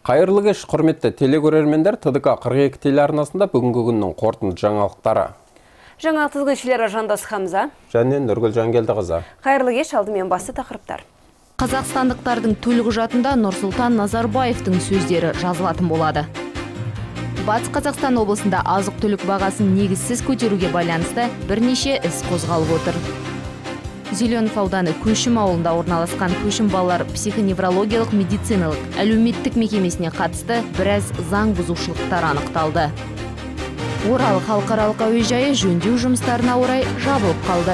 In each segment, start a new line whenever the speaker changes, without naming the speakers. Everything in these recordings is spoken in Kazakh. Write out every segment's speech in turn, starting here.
Қайырлы кеш, құрметті телекөрермендер, ТДК 42 телеарнасында бүгінгі күннің қорытынды жаңалықтары.
Жаңалық тізгіншілері Жандос Хамза
және Нұргүл Жангелдіқызы.
Қайырлы кеш, алдымен басты тақырыптар.
Қазақстандықтардың төлқұжатында Нұрсұлтан Назарбаевтың сөздері жазылатын болады. Батыс Қазақстан облысында азық-түлік бағасын негізсіз көтеруге байланысты бірнеше іс қозғалып отыр. Зеленов ауданы Көшім ауылында орналасқан Көшім балалар психоневрологиялық медициналық әлеуметтік мекемесіне қатысты біраз заң бұзушылықтар анықталды. Орал халықаралық әуежайы жөндеу жұмыстарына орай жабылып қалды.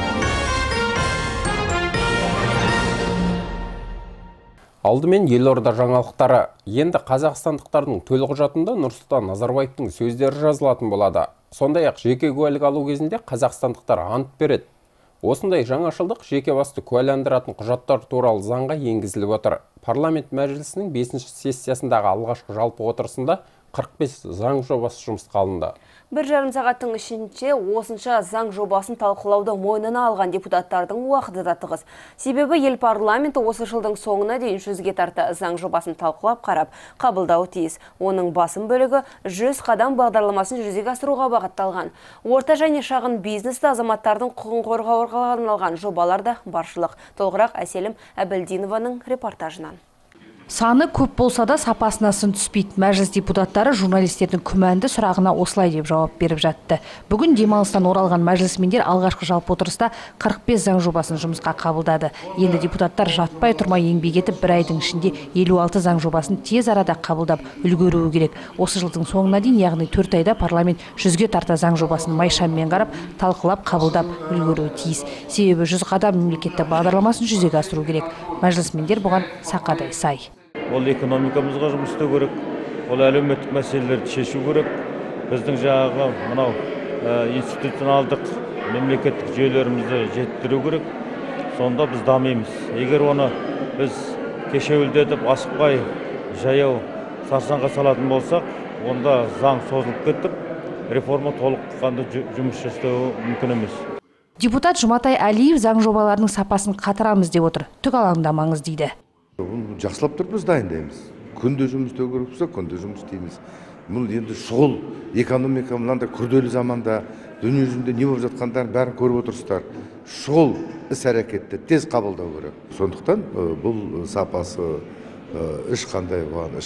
Алдымен елорда жаңалықтары. Енді қазақстандықтардың төлқұжатында Нұрсұлтан Назарбаевтың сөздері жазылатын болады. Сондай-ақ жеке куәлік алу кезінде қазақстандықтар ант береді. Осындай жаңашылдық жеке басты куәландыратын құжаттар туралы заңға енгізіліп отыр. Парламент мәжілісінің 5-ші сессиясындағы алғашқы жалпы отырысында 45 заң жобасы жұмысқа алынды.
1,5 сағаттың ішінде осынша заң жобасын талқылауды мойнына алған депутаттардың уақыты да тығыз. Себебі ел парламенті осы жылдың соңына дейін 100-ге тарта заң жобасын талқылап қарап қабылдауы тиіс. Оның басым бөлігі 100 қадам бағдарламасын жүзеге асыруға бағытталған. Орта және шағын бизнесті азаматтардың құқығын қорғауға арналған жобалар да баршылық. Толығырақ Әселім Әбілдинованың репортажынан.
Саны көп болса да сапасына сын түспейді. Мәжіліс депутаттары журналистердің күмәнді сұрағына осылай деп жауап беріп жатты. Бүгін демалыстан оралған мәжілісмендер алғашқы жалпы отырыста 45 заң жобасын жұмысқа қабылдады. Енді депутаттар жатпай тұрмай еңбек етіп, бір айдың ішінде 56 заң жобасын тез арада қабылдап үлгеруі керек. Осы жылдың соңына дейін, яғни 4 айда парламент 100-ге тарта заң жобасын майшаммен қарап, талқылап, қабылдап үлгеруі тиіс. Себебі 100 қадам мемлекеттік бағдарламасын жүзеге асыру керек. Мәжілісмендер бұған сақадай сай.
Ол экономикамызға жұмыс істеу керек, ол әлеуметтік мәселелерді шешу керек. Біздің жаңағы мынау институционалдық мемлекеттік жүйелерімізді жеттіру керек. Сонда біз дамимыз. Егер оны біз кешеуілдетіп, асықпай, жаяу сарсаңға салатын болсақ, онда заң созылып кетіп, реформа толыққанды жұмыс жасау мүмкін емес.
Депутат Жұматай Әлиев заң жобаларының сапасын қатырамыз деп отыр. Түк алаңдамаңыз дейді.
Жақсылап тұрып біз дайындаймыз. Күнде жұмыс істеу керек болса, күнде жұмыс істейміз. Бұл енді шұғыл экономика мынандай күрделі заманда дүние жүзінде не болып жатқандарын бәрін көріп отырсыздар. Шұғыл іс-әрекетті тез қабылдау керек. Сондықтан бұл сапасы ешқандай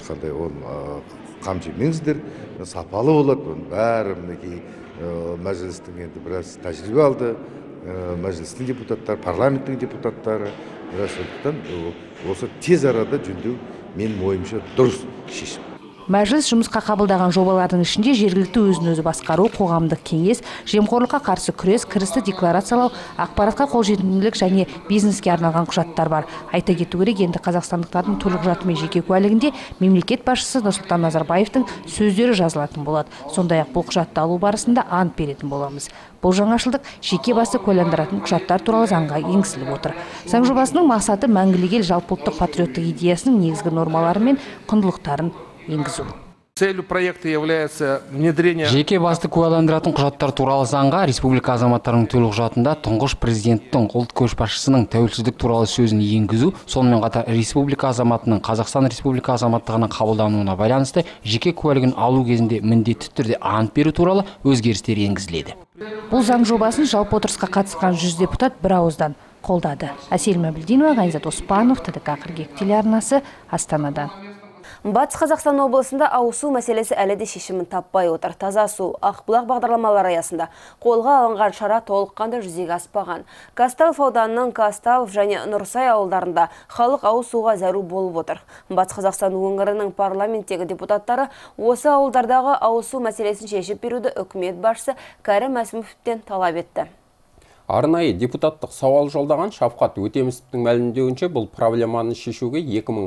қам жемеңіздер, сапалы болады. Бәрі мінекей мәжілістің енді біраз тәжірибе алды. Мәжілістің депутаттары, парламенттің депутаттары. Сондықтан осы тез арада жөндеу менің ойымша дұрыс шешім.
Мәжіліс жұмысқа қабылдаған жобалардың ішінде жергілікті өзін-өзі басқару, қоғамдық кеңес, жемқорлыққа қарсы күрес, кірісті декларациялау, ақпаратқа қолжетімділік және бизнеске арналған құжаттар бар. Айта кету керек, енді қазақстандықтардың төлқұжаты мен жеке куәлігінде мемлекет басшысы Нұрсұлтан Назарбаевтың сөздері жазылатын болады. Сондай-ақ бұл құжатты алу барысында ант беретін боламыз. Бұл жаңашылдық жеке басты куәландыратын құжаттар туралы заңға енгізіліп отыр. Заң жобасының мақсаты мәңгілік ел жалпыұлттық патриоттық идеясының негізгі нормалары мен құндылықтарын енгізу.
Целью проекта является внедрение...
Жеке басты куәландыратын құжаттар туралы заңға республика азаматтарының төлқұжатында тұңғыш президенттің ұлт көшбасшысының тәуелсіздік туралы сөзін енгізу, сонымен қатар республика азаматының Қазақстан Республика азаматтығының қабылдануына байланысты жеке куәлігін алу кезінде міндетті түрде ант беру туралы өзгерістер енгізіледі.
Бұл заң жобасын жалпы отырысқа қатысқан 100 депутат бір ауыздан қолдады. Әселім Әбілдинова, Ғайнзат Оспанов, ТДК 42 телеарнасы, Астанадан.
Батыс Қазақстан облысында ауызсу мәселесі әлі де шешімін таппай отыр. Таза су, Ақбұлақ бағдарламалары аясында қолға алынған шара толыққанды жүзеге аспаған. Казталов ауданының Казталов және Нұрсай ауылдарында халық ауыз суға зәру болып отыр. Батыс Қазақстан өңірінің парламенттегі депутаттары осы ауылдардағы ауыз су мәселесін шешіп беруді үкімет басшысы Кәрім Мәсімовтен талап етті.
Арнайы депутаттық сауал жолдаған Шавқат Өтемісовтің мәлімдеуінше, бұл проблеманы шешуге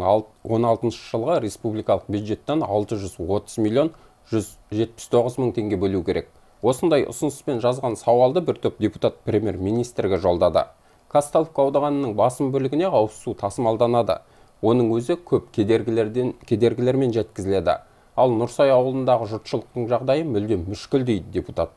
2016 жылға республикалық бюджеттен 630 миллион 179 мың теңге бөлу керек. Осындай ұсыныспен жазған сауалды бір топ депутат премьер-министрге жолдады. Казталовка ауданының басым бөлігіне ауыз су тасымалданады. Оның өзі көп кедергілермен жеткізіледі. Ал Нұрсай ауылындағы жұртшылықтың жағдайы мүлдем мүшкіл дейді депутат.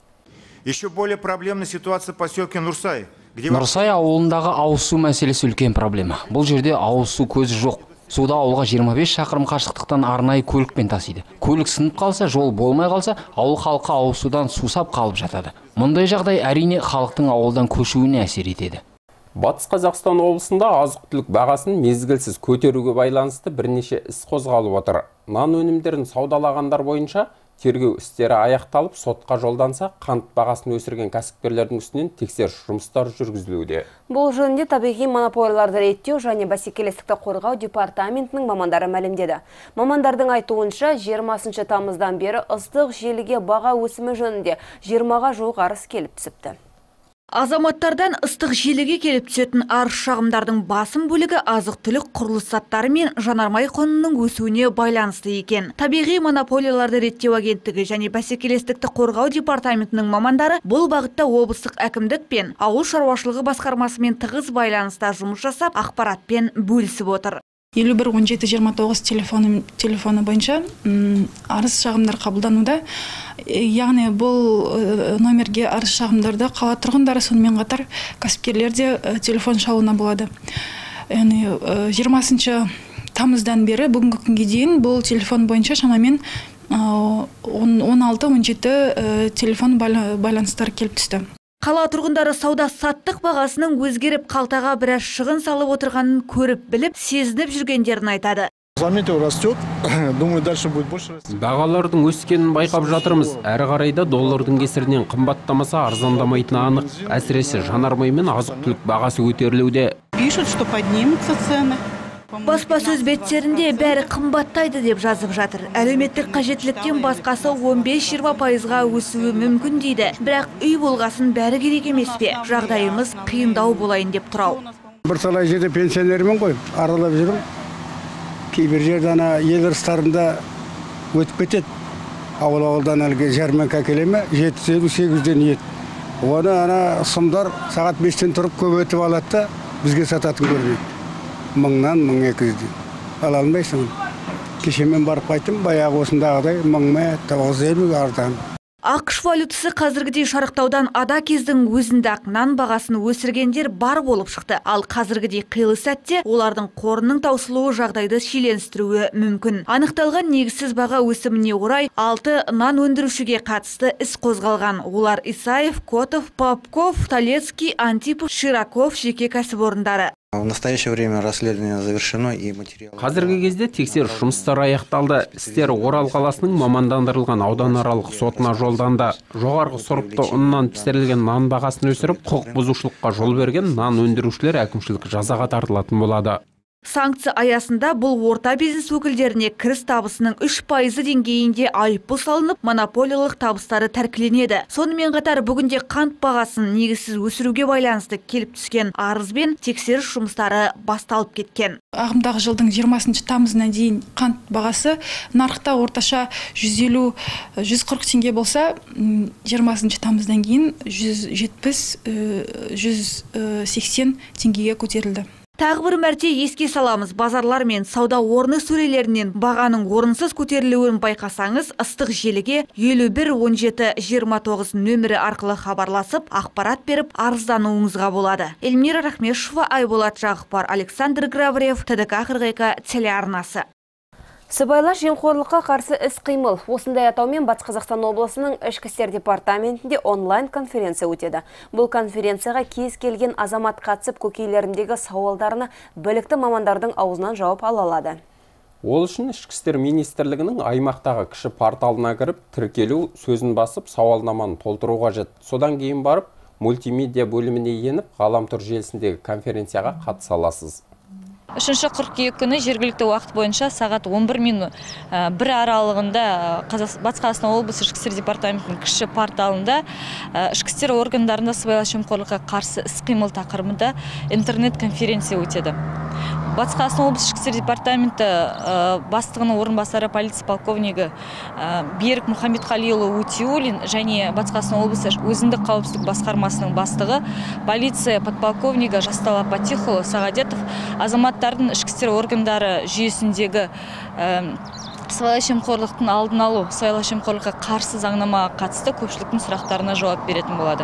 Еще более проблемная ситуация в поселке Нұрсай.
Нұрсай ауылындағы ауыз су мәселесі үлкен проблема. Бұл жерде ауыз су көзі жоқ. Суда ауылға 25 шақырым қашықтықтан арнайы көлікпен тасиды. Көлік сынып қалса, жол болмай қалса, ауыл халқы ауызсудан сусап қалып жатады. Мұндай жағдай әрине халықтың ауылдан көшуіне әсер етеді.
Батыс Қазақстан облысында азық-түлік бағасын мезгілсіз көтеруге байланысты бірнеше іс қозғалып отыр. Нан өнімдерін саудалағандар бойынша тергеу істері аяқталып, сотқа жолданса, қант бағасын өсірген кәсіпкерлердің үстінен тексеріс жұмыстары жүргізілуде.
Бұл жөнінде табиғи монополияларды реттеу және бәсекелестікті қорғау департаментінің мамандары мәлімдеді. Мамандардың айтуынша 20 тамыздан бері ыстық желіге баға өсімі жөнінде 20-ға жуық арыз келіп түсіпті.
Азаматтардан ыстық желіге келіп түсетін арыз шағымдардың басым бөлігі азық-түлік құрылыс заттары мен жанармай құнының өсуіне байланысты екен. Табиғи монополияларды реттеу агенттігі және бәсекелестікті қорғау департаментінің мамандары бұл бағытта облыстық әкімдік пен ауыл шаруашылығы басқармасымен тығыз байланыста жұмыс жасап, ақпаратпен бөлісіп отыр.
51-17-29 телефоны бойынша арыз шағымдар қабылдануда. Яғни бұл номерге арыз шағымдарды қала тұрғындары сонымен қатар кәсіпкерлер де телефон шалуына болады. Яғни 20 тамыздан бері бүгінгі күнге дейін бұл телефон бойынша шамамен 16-17 телефон байланыстар келіп түсті.
Қала тұрғындары сауда-саттық бағасының өзгеріп қалтаға біраз шығын салып отырғанын көріп біліп, сезініп жүргендерін айтады.
Заметил, растет. Думаю, дальше будет больше расти.
Бағалардың өскенін байқап жатырмыз. Әрі қарайда доллардың кесірінен қымбаттамаса арзандамайтыны анық. Әсіресе жанармай мен азық-түлік бағасы көтерілуде.
Пишут, что поднимутся цены.
Баспасөз беттерінде бәрі қымбаттайды деп жазып жатыр. Әлеуметтік қажеттіліктен басқасы 15-20%-ға өсуі мүмкін дейді. Бірақ үй болғасын бәрі керек емес пе? Жағдайымыз қиындау болайын деп тұрау.
Бір талай жерде пенсионермен ғой, аралап жүрім. Кейбір жерде ел ырыстарында өтіп кетеді. Ауыл-ауылдан әлгі жәрмеңке әкелеме 750-800-ден ет. Оны сымдар сағат 5-тен тұрып көп өтіп алады да бізге сататын көрінеді. 1000-нан 1200-ден. Ала алмайсың. Кешемен барып қайтым, баяғы осындағыдай 1000-950 ардан.
ақш валютасы қазіргідей шарықтаудан ада кездің өзінде-ақ нан бағасын өсіргендер бар болып шықты. Ал қазіргідей қилы сәтте олардың қорының таусылуы жағдайды шиеленістіруі мүмкін. Анықталған негізсіз баға өсіміне орай 6 нан өндірушіге қатысты іс қозғалған. Олар Исаев, Котов, Попков, Толецкий, Антипов, Шираков жеке кәсіпорындары.
В настоящее время расследование завершено и материал.
Қазіргі кезде тексеріс жұмыстары аяқталды. Істер Орал қаласының мамандандырылған ауданаралық сотына жолданды. Жоғарғы сұрыпты ұннан пісірілген нан бағасын өсіріп, құқық бұзушылыққа жол берген нан өндірушілер әкімшілік жазаға тартылатын болады.
Санкция аясында бұл орта бизнес өкілдеріне кіріс табысының 3% деңгейінде айыппұл салынып, монополиялық табыстары тәркіленеді. Сонымен қатар бүгінде қант бағасын негізсіз өсіруге байланысты келіп түскен арызбен тексеріс жұмыстары басталып кеткен.
Ағымдағы жылдың 20 тамызына дейін қант бағасы нарықта орташа 150-140 теңге болса, 20 тамыздан кейін 170-180 теңгеге көтерілді.
Тағы бір мәрте еске саламыз, базарлар мен сауда орны сөрелерінен бағаның орынсыз көтерілуін байқасаңыз, ыстық желіге 51-17-29 нөмірі арқылы хабарласып, ақпарат беріп, арыздануыңызға болады. Эльмира Рахмешова, Айболат Жағыпар, Александр Граврев, ТДК 42 телеарнасы.
Сыбайлас жемқорлыққа қарсы іс-қимыл. Осындай атаумен Батыс Қазақстан облысының ішкі істер департаментінде онлайн конференция өтеді. Бұл конференцияға кез келген азамат қатысып, көкейлеріндегі сауалдарына білікті мамандардың аузынан жауап ала алады.
Ол үшін ішкі істер министрлігінің аймақтағы кіші порталына кіріп, тіркелу сөзін басып, сауалнаманы толтыру қажет. Содан кейін барып, мультимедиа бөліміне еніп, ғаламтор желісіндегі конференцияға қатыса аласыз.
3 қыркүйек күні жергілікті уақыт бойынша сағат 11:01 аралығында Батыс Қазақстан облысы ішкі істер департаментінің кіші порталында ішкі істер органдарында сыбайлас жемқорлыққа қарсы іс-қимыл тақырыбында интернет-конференция өтеді. Батыс Қазақстан облысы ішкі істер департаменті бастығының орынбасары полиция полковнигі Берік Мұхаммедқалиұлы Утиулин және Батыс Қазақстан облысы өзіндік қауіпсіздік басқармасының бастығы полиция подполковнигі Жастал Апатихұлы Сағадетов азаматтардың ішкі істер органдары жүйесіндегі сыбайлас жемқорлықтың алдын алу, сыбайлас жемқорлыққа қарсы заңнамаға қатысты көпшіліктің сұрақтарына жауап беретін болады.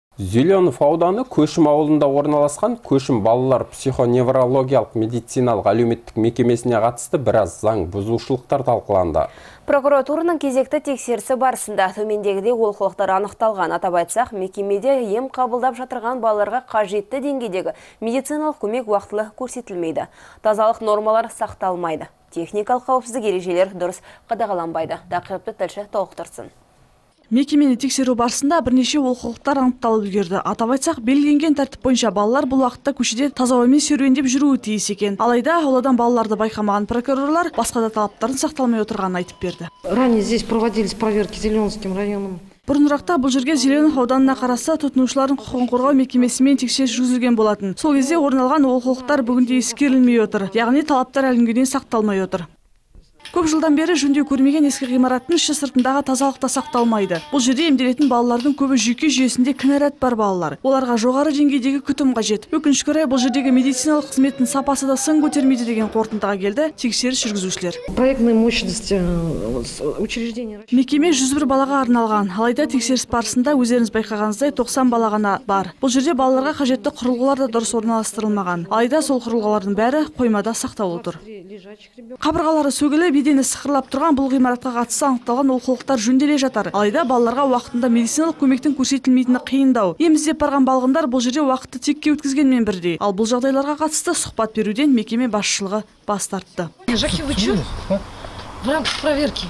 Зеленов ауданы Көшім ауылында орналасқан Көшім балалар психоневрологиялық медициналық әлеуметтік мекемесіне қатысты біраз заң бұзушылықтар талқыланды.
Прокуратураның кезекті тексерісі барысында төмендегідей олқылықтар анықталған. Атап айтсақ, мекемеде ем қабылдап жатырған балаларға қажетті деңгейдегі медициналық көмек уақытылы көрсетілмейді. Тазалық нормалар сақталмайды. Техникалық қауіпсіздік ережелер дұрыс қадағаланбайды. Тақырыпты тілші толықтырсын.
Мекемені тексеру барысында бірнеше олқылықтар анықталып үлгерді. Атап айтсақ, белгіленген тәртіп бойынша балалар бұл уақытта көшеде таза ауамен серуендеп жүруі тиіс екен. Алайда ауладан балаларды байқамаған прокурорлар басқа да талаптарын сақталмай отырғанын айтып берді.
Ранее здесь проводились проверки Зеленским районом.
Бұрынырақта бұл жерге Зеленов ауданына қарасты тұтынушылардың құқығын қорғау мекемесімен тексеріс жүргізілген болатын. Сол кезде орын алған олқылықтар бүгінде ескерілмей отыр. Яғни талаптар әлі күнге дейін сақталмай отыр. Көп жылдан бері жөндеу көрмеген ескі ғимараттың іші сыртындағы тазалықта сақталмайды. Бұл жерде емделетін балалардың көбі жүйке жүйесінде кінәрат бар балалар. Оларға жоғары деңгейдегі күтім қажет. Өкінішке орай бұл жердегі медициналық қызметтің сапасы да сын көтермейді деген қорытындыға келді тексеріс жүргізушілер.
Проектная мощность учреждения.
Мекеме 101 балаға арналған. Алайда тексеріс барысында өздеріңіз байқағаныңыздай 90 бала ғана бар. Бұл жерде балаларға қажетті құрылғылар да дұрыс орналастырылмаған. Алайда сол құрылғылардың бәрі қоймада сақтаулы тұр. Қабырғалары сөгіліп, едені сықырлап тұрған бұл ғимаратқа қатысты анықталған олқылықтар жөнделе жатыр. Алайда балаларға уақытында медициналық көмектің көрсетілмейтіні қиындау. Ем іздеп барған балғындар бұл жерде уақытты текке өткізгенмен бірдей. Ал бұл жағдайларға қатысты сұхбат беруден мекеме басшылығы бас тартты.
Жаки, вы что? В рамках проверки.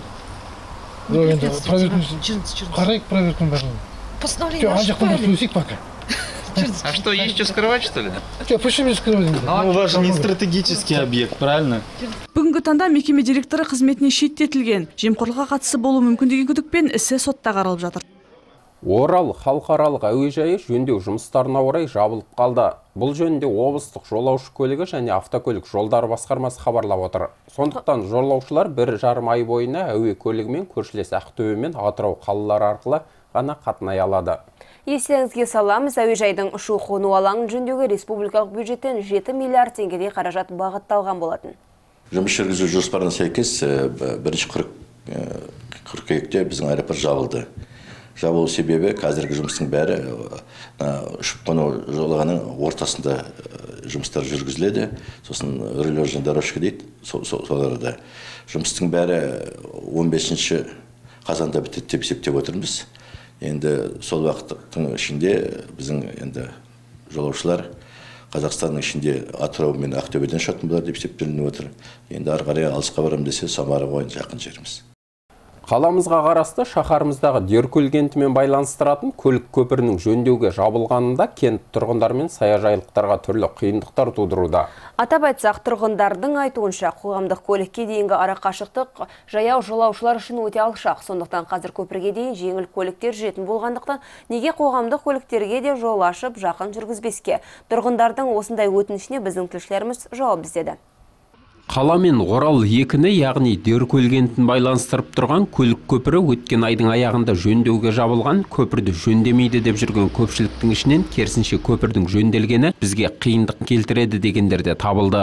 Қарайық проверкін бәрін.
Постановление
пока.
А что, есть что скрывать, что ли?
Почему не скрывать?
Ну, у вас же не стратегический объект, правильно?
Бүгінгі таңда мекеме директоры қызметіне шеттетілген. Жемқорлыққа қатысы болуы мүмкін деген күдікпен ісі сотта қаралып жатыр.
Орал халықаралық әуежайы жөндеу жұмыстарына орай жабылып қалды. Бұл жөнінде облыстық жолаушы көлігі және автокөлік жолдары басқармасы хабарлап отыр. Сондықтан жолаушылар 1,5 ай бойына әуе көлігімен көршілес Ақтөбе мен Атырау қалалары арқылы ғана қатынай алады.
Естеріңізге саламыз, әуежайдың ұшу-қону алаңын жөндеуге республикалық бюджеттен 7 миллиард теңгедей қаражат бағытталған болатын.
Жұмыс жүргізу жоспарына сәйкес бірінші қыркүйекте біздің аэропорт жабылды. Жабылу себебі қазіргі жұмыстың бәрі ұшып-қону жолағының ортасында жұмыстар жүргізіледі. Сосын рулежный дорожка дейді, соларда. Жұмыстың бәрі 15 қазанда бітеді деп есептеп отырмыз. Енді сол уақыттың ішінде біздің жолаушылар Қазақстанның ішінде Атырау мен Ақтөбеден ұшатын болады деп есептелініп отыр. Енді ары қарай алысқа барам десе Самара бойынша жақын жеріміз.
Қаламызға қарасты шаһарымыздағы Деркөл кентімен байланыстыратын көлік көпірінің жөндеуге жабылғанында кент тұрғындар мен саяжайлықтарға түрлі қиындықтар тудыруда.
Атап айтсақ, тұрғындардың айтуынша қоғамдық көлікке дейінгі арақашықтық жаяу жолаушылар үшін өте алшақ. Сондықтан қазір көпірге дейін жеңіл көліктер жүретін болғандықтан неге қоғамдық көліктерге де жол ашып жақын жүргізбеске? Тұрғындардың осындай өтінішіне біздің тілшілеріміз жауап іздеді.
Қала мен Орал екіні, яғни Деркөл кентін байланыстырып тұрған көлік көпірі өткен айдың аяғында жөндеуге жабылған. Көпірді жөндемейді деп жүрген көпшіліктің ішінен керісінше көпірдің жөнделгені бізге қиындық келтіреді дегендер де табылды.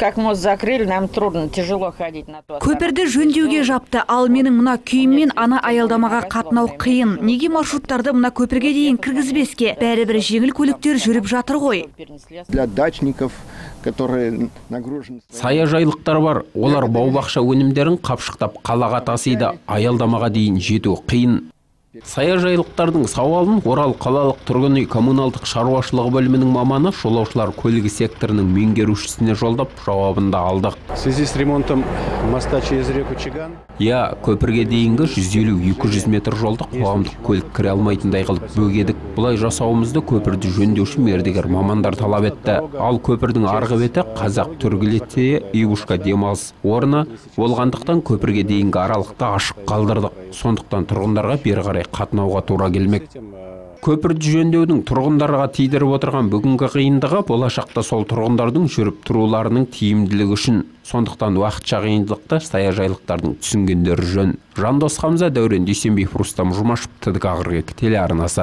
Көпірді жөндеуге жапты, ал менің мына күйіммен ана аялдамаға қатынау қиын. Неге маршруттарды мына көпірге дейін кіргізбеске? Бәрібір жеңіл көліктер жүріп жатыр ғой.
Для дачников, которые нагружены.
Саяжайлықтар бар, олар бау-бақша өнімдерін қапшықтап қалаға тасиды, аялдамаға дейін жету қиын. Саяжайлықтардың сауалын Орал қалалық тұрғын үй коммуналдық шаруашылығы бөлімінің маманы жолаушылар көлігі секторының меңгерушісіне жолдап жауабында алдық.
В связи с ремонтом моста через реку Чиган.
Көпірге дейінгі 150-200 метр жолды қоғамдық көлік кіре алмайтындай қылып бөгедік. Бұлай жасауымызды көпірді жөндеуші мердігер мамандар талап етті. Ал көпірдің арғы беті Қазақ Түргілетте Игушка демалыс орны болғандықтан көпірге дейінгі аралықты ашық қалдырдық. Сондықтан тұрғындарға бері қарай қатынауға тура келмек. Көпірді жөндеудің тұрғындарға тидіріп отырған бүгінгі қиындығы болашақта сол тұрғындардың жүріп тұруларының тиімділігі үшін. Сондықтан уақытша қиындықты саяжайлықтардың түсінгендері жөн. Жандос Хамза, Дәурен Дүйсенбиев, Рустам Жұмашев, ТДК 42 телеарнасы.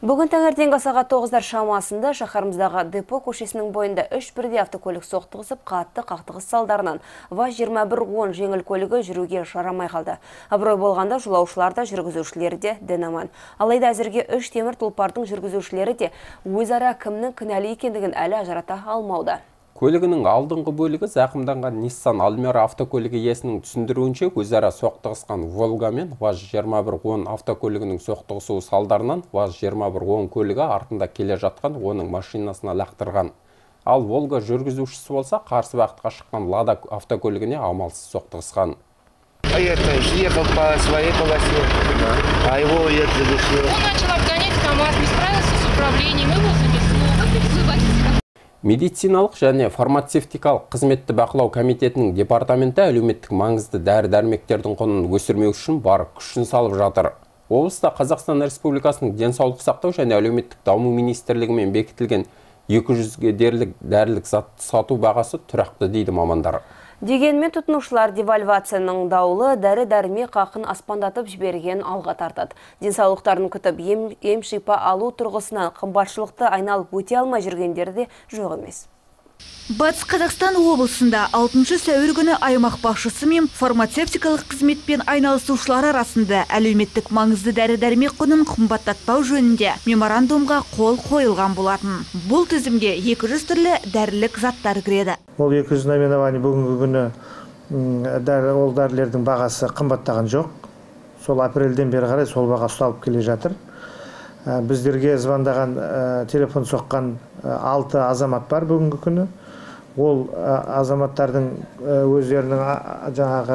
Бүгін таңертеңгі сағат 9-дар шамасында шаһарымыздағы Депо көшесінің бойында 3 бірдей автокөлік соқтығысып, қатты қақтығыс салдарынан ВАЗ-2110 жеңіл көлігі жүруге жарамай қалды. Абырой болғанда жолаушылар да, жүргізушілері де дін аман. Алайда әзірге 3 темір тұлпардың жүргізушілері де өзара кімнің кінәлі екендігін әлі ажырата алмауда.
Көлігінің алдыңғы бөлігі зақымданған Nissan Almera автокөлігі иесінің түсіндіруінше, өзара соқтығысқан Volga мен ВАЗ-2110 автокөлігінің соқтығысуы салдарынан ВАЗ-2110 көлігі артында келе жатқан оның машинасына лақтырған. Ал Volga жүргізушісі болса, қарсы бағытқа шыққан Lada автокөлігіне амалсыз соқтығысқан.
Ехал по своей полосе, а его задушил.
Он начал обгонять КамАЗ, не справился с управлением, его занесло. Как вызвать?
Медициналық және фармацевтикалық қызметті бақылау комитетінің департаменті әлеуметтік маңызды дәрі-дәрмектердің құнын өсірмеу үшін бар күшін салып жатыр. Облыста Қазақстан Республикасының денсаулық сақтау және әлеуметтік даму министрлігімен бекітілген 200-ге дерлік дәрілік затты сату бағасы тұрақты дейді мамандар.
Дегенмен тұтынушылар девальвацияның дауылы дәрі-дәрмек қақын аспандатып жіберген алға тартады. Денсаулықтарын күтіп ем-шипа алу тұрғысынан қымбатшылықты айналып өте алмай жүргендері де жоқ емес.
Батыс Қазақстан облысында 6 сәуір күні аймақ басшысы мен фармацевтикалық қызметпен айналысушылар арасында әлеуметтік маңызды дәрі-дәрмек құнын қымбаттатпау жөнінде меморандумға қол қойылған болатын. Бұл тізімге 200 түрлі дәрілік заттар кіреді.
Ол 200 наименование бүгінгі күні ол дәрілердің бағасы қымбаттаған жоқ. Сол апрельден бері қарай сол баға ұсталып келе жатыр. Біздерге звондаған, телефон соққан 6 азамат бар бүгінгі күні. Ол азаматтардың өздерінің жаңағы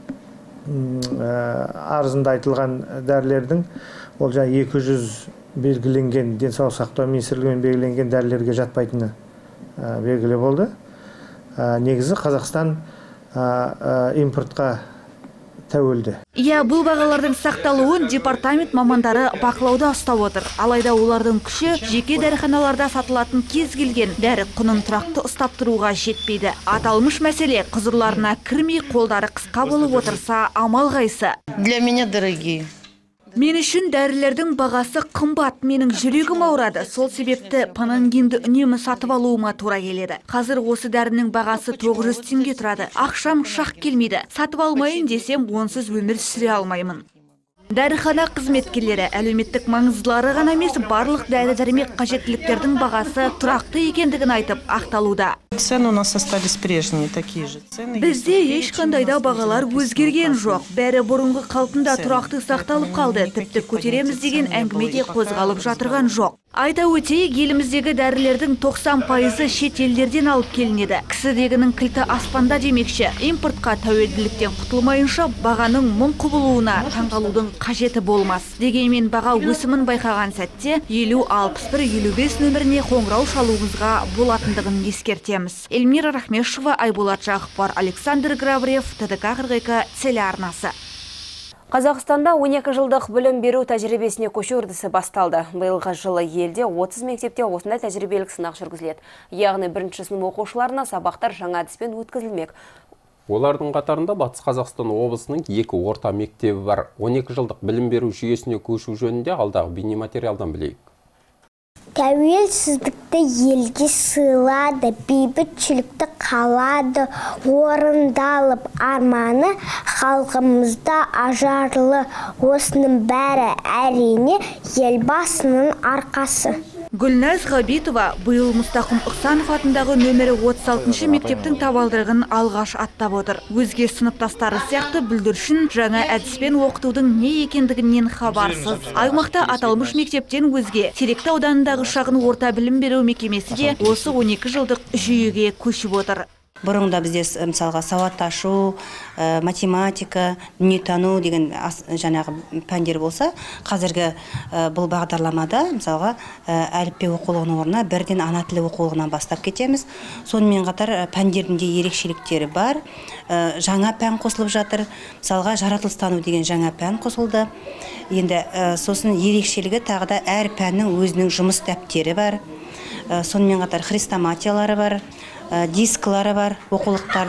арызында айтылған дәрілердің ол жаңа 200 белгіленген денсаулық сақтау министрлігімен белгіленген дәрілерге жатпайтыны белгілі болды. Негізі Қазақстан импортқа тәуелді.
Бұл бағалардың сақталуын департамент мамандары бақылауда ұстап отыр. Алайда олардың күші жеке дәріханаларда сатылатын кез келген дәрі құнын тұрақты ұстап тұруға жетпейді. Аталмыш мәселе құзырларына кірмей қолдары қысқа болып отырса амал қайсы.
Для меня дорогие.
Мен үшін дәрілердің бағасы қымбат, менің жүрегім ауырады. Сол себепті панангинді үнемі сатып алуыма тура келеді. Қазір осы дәрінің бағасы 900 теңге тұрады. Ақшам шақ келмейді. Сатып алмайын десем, онсыз өмір сүре алмаймын. Дәріхана қызметкерлері әлеуметтік маңыздылары ғана емес, барлық дәрі-дәрмек қажеттіліктердің бағасы тұрақты екендігін айтып ақталуда.
Цены у нас остались прежние, такие же цены.
Бізде ешқандайда бағалар өзгерген жоқ. Бәрі бұрынғы қалпында тұрақты сақталып қалды. Тіпті көтереміз деген әңгімеде қозғалып жатырған жоқ. Айта өтейік, еліміздегі дәрілердің 90% шет елдерден алып келінеді. Кісідегінің кілті аспанда демекші. Импортқа тәуелділіктен құтылмайынша бағаның мұң құбылуына таңғалудың қажеті болмас. Дегенмен баға өсімін байқаған сәтте 50-61-55 нөміріне қоңырау шалуыңызға болатындығын ескертеміз. Эльмира Рахмешова, Айболат Жақыпар, Александр Грабарев, ТДК 42 телеарнасы.
Қазақстанда 12 жылдық білім беру тәжірибесіне көшу үрдісі басталды. Биылғы жылы елде 30 мектепте осындай тәжірибелік сынақ жүргізіледі. Яғни бірінші сынып оқушыларына сабақтар жаңа әдіспен өткізілмек.
Олардың қатарында Батыс Қазақстан облысының 2 орта мектебі бар. 12 жылдық білім беру жүйесіне көшу жөнінде алдағы бейнематериалдан білейік.
Тәуелсіздікті елге сыйлады, бейбітшілікті қалады, орындалып арманы халқымызда ажарлы. Осының бәрі әрине елбасының арқасы.
Гүлназ Ғабитова биыл Мұстақым Ықсанов атындағы нөмірі 36 мектептің табалдырығын алғаш аттап отыр. Өзге сыныптастары сияқты бүлдіршін жаңа әдіспен оқытудың не екендігінен хабарсыз. Аймақта аталмыш мектептен өзге Теректі ауданындағы шағын орта білім беру мекемесі де осы 12 жылдық жүйеге көшіп отыр.
Бұрынғыда бізде мысалға сауатташу, математика, дүниетану деген жаңағы пәндер болса, қазіргі бұл бағдарламада мысалға әліппе оқулығының орнына бірден ана тілі оқулығынан бастап кетеміз. Сонымен қатар пәндердің де ерекшеліктері бар. Жаңа пән қосылып жатыр. Мысалға жаратылыстану деген жаңа пән қосылды. Енді сосын ерекшелігі тағы да әр пәннің өзінің жұмыс дәптері бар. Сонымен қатар хрестоматиялары бар. Дискілері бар, оқулықтардың.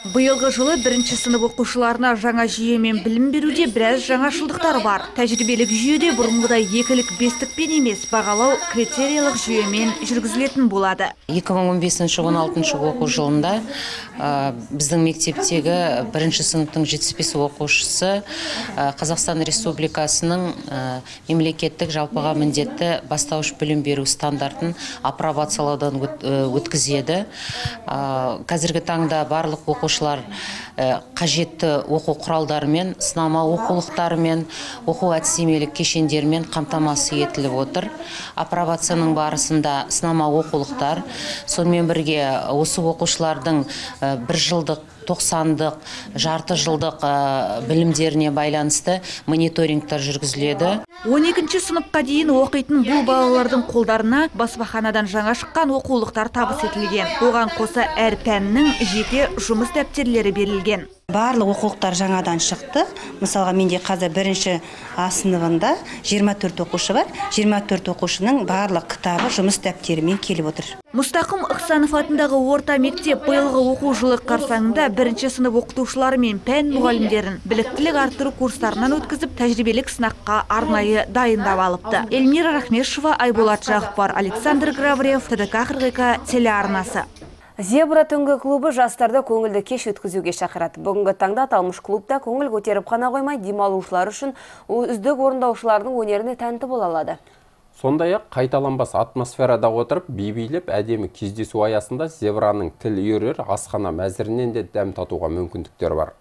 Биылғы жылы бірінші сынып оқушыларына жаңа жүйемен білім беруде біраз жаңашылдықтар бар. Тәжірибелік жүйеде бұрынғыдай екілік бестікпен емес, бағалау критериялық жүйемен жүргізілетін болады.
2015-16 оқу жылында біздің мектептегі бірінші сыныптың 75 оқушысы Қазақстан Республикасының мемлекеттік жалпыға міндетті бастауыш білім беру стандартын апробациялаудан өткізеді. Қазіргі таңда барлық оқушылар қажетті оқу құралдарымен, сынама оқулықтарымен, оқу әдістемелік кешендермен қамтамасыз етіліп отыр. Апробацияның барысында сынама оқулықтар, сонымен бірге осы оқушылардың бір жылдық, 90-дық, жарты жылдық білімдеріне байланысты мониторингтер жүргізіледі.
12-ші сыныпқа дейін оқитын бұл балалардың қолдарына баспаханадан жаңа шыққан оқулықтар табыс етілген. Оған қоса әр пәннің жеке жұмыс дәптерлері берілген.
Барлық оқулықтар жаңадан шықты. Мысалға, менде қазір бірінші А сыныбында 24 оқушы бар. 24 оқушының барлық кітабы жұмыс дәптерімен келіп отыр.
Мұстақым Ықсанов атындағы орта мектеп биылғы оқу жылы қарсаңында бірінші сынып оқытушылары мен пән мұғалімдерін біліктілік арттыру курстарынан өткізіп, тәжірибелік сынаққа арнайы дайындап алыпты. Эльмира Рахмешева, Айболат Жағыпар, Александр Граврев, ТДК 40 телеарнасы.
Зебра түнгі клубы жастарды көңілді кеш өткізуге шақырады. Бүгінгі таңда аталмыш клубта көңіл көтеріп қана қоймай, демалушылар үшін үздік орындаушылардың өнеріне тәнті бола алады.
Сондай-ақ қайталанбас атмосферада отырып, би-билеп әдемі кездесу аясында Зебраның тіл үйірер асхана мәзірінен де дәм татуға мүмкіндіктер бар.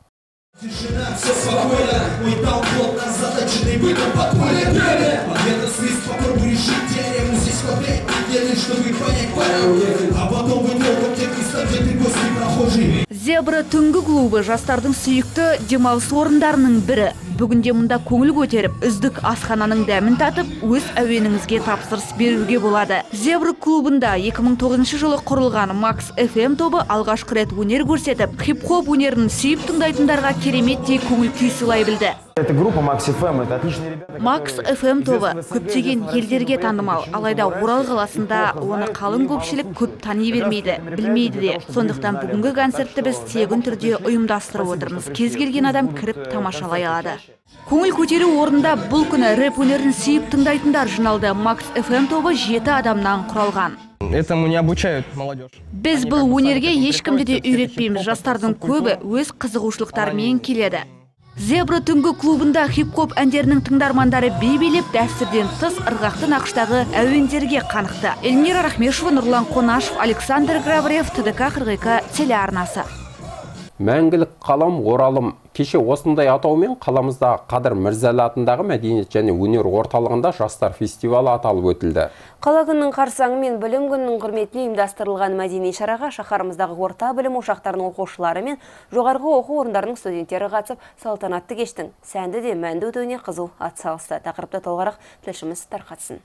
Зебра түнгі клубы жастардың сүйікті демалыс орындарының бірі. Бүгінде мұнда көңіл көтеріп, үздік асхананың дәмін татып, өз әуеніңізге тапсырыс беруге болады. Зебра клубында 2009 жылы құрылған Макс FM тобы алғашқы рет өнер көрсетіп, хип-хоп өнерін сүйіп тыңдайтындарға кереметтей көңіл күй сыйлай білді.
Это группа Макс FM, это отличные ребята.
Макс FM тобы көптеген елдерге танымал, алайда Орал қаласында оны қалың көпшілік көп тани бермейді, білмейді де. Сондықтан бүгінгі концертті біз тегін түрде ұйымдастырып отырмыз. Кез келген адам кіріп тамашалай алады. Көңіл көтеру орында бұл күні рэп өнерін сүйіп тыңдайтындар жиналды. Макс FM тобы 7 адамнан құралған.
Этому не обучают молодежь.
Біз бұл өнерге ешкімді де үйретпейміз. Жастардың көбі өз қызығушылықтарымен келеді. Зебра түнгі клубында хип-хоп әндерінің тыңдармандары би-билеп, дәстүрден тыс ырғақты нақыштағы әуендерге қанықты. Эльмира Рахмешева, Нұрлан Қонашев, Александр Граврев, ТДК 40 телеарнасы.
Мәңгілік қалам оралым. Кеше осындай атаумен қаламыздағы Қадыр Мірзәлі атындағы мәдениет және өнер орталығында жастар фестивалі аталып өтілді.
Қала күнінің қарсаңы мен білім күнінің құрметіне ұйымдастырылған мәдени шараға шаһарымыздағы орта білім ошақтарының оқушылары мен жоғарғы оқу орындарының студенттері қатысып, салтанатты кештің сәнді де мәнді өтуіне қызу атсалысты. Тақырыпты толығырақ тілшіміз тарқатсын.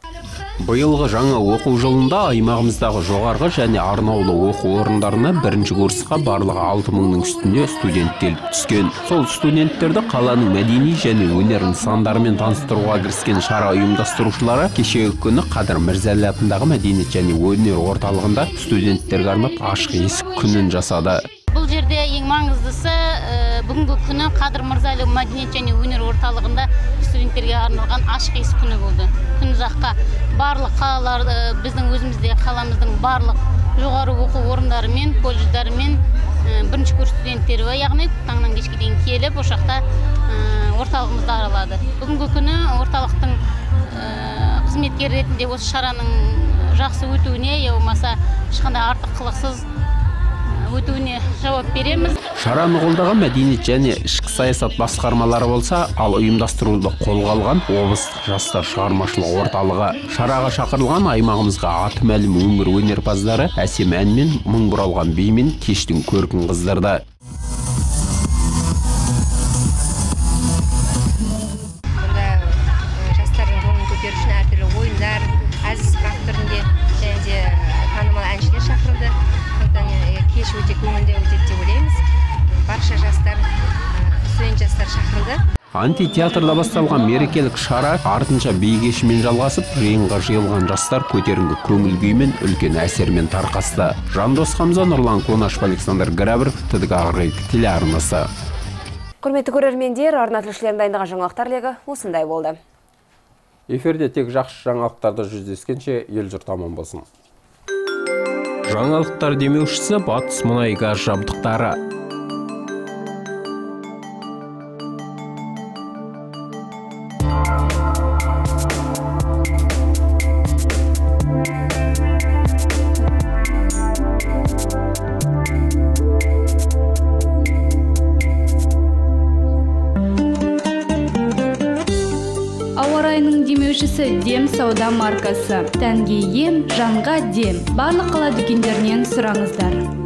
Биылғы жаңа оқу жылында аймағымыздағы жоғарғы және арнаулы оқу орындарына бірінші курсқа барлығы 6000-ның үстінде студент келіп түскен. Сол студенттерді қаланың мәдени және өнер нысандарымен таныстыруға кіріскен шара ұйымдастырушылары кешегі күні Қадыр Мірзәлі атындағы мәдениет және өнер орталығында студенттерге арнап ашық есік күнін жасады.
Бұл жерде ең маңыздысы бүгінгі күні Қадыр Мірзәлі мәдениет және өнер орталығында студенттерге арналған ашық есік күні болды. Күн ұзаққа барлық қалалар, біздің өзімізде қаламыздың барлық жоғары оқу орындары мен колледждары мен бірінші курс студенттері, яғни таңнан кешке дейін келіп, ошақта орталығымызды аралады. Бүгінгі күні орталықтың қызметкері ретінде осы шараның жақсы өтуіне, болмаса ешқандай артық қылықсыз өтуіне жауап береміз.
Шараны қолдаған мәдениет және ішкі саясат басқармалары болса, ал ұйымдастыруды қолға алған облыстық жастар шығармашылық орталығы. Шараға шақырылған аймағымызға аты мәлім өңір өнерпаздары әсем әнмен, мың бұралған бимен кештің көркін қыздырды.
Мұнда жастардың көңілін көтеру үшін әртүрлі ойындар, әзіл сықақ түрінде және де танымал әншілер шақырылды. Кеш өте көңілді өтеді деп ойлаймыз. Барша жастар, студент жастар шақырылды.
Антитеатрда басталған мерекелік шара артынша би кешімен жалғасып, жиынға жиылған жастар көтеріңкі көңіл күймен үлкен әсермен тарқасты. Жандос Хамза, Нұрлан Конашев, Александр Грабер, ТДК телеарнасы.
Құрметті көрермендер, арна тілшілерін дайындаған жаңалықтар легі осындай болды.
Эфирде тек жақсы жаңалықтарды жүздескенше ел жұрт аман болсын. Жаңалықтар демеушісі Батыс мұнай газ жабдықтары.
Демеушісі Дем сауда маркасы. Тәнге ем, жанға дем. Барлық қала дүкендерінен сұраңыздар.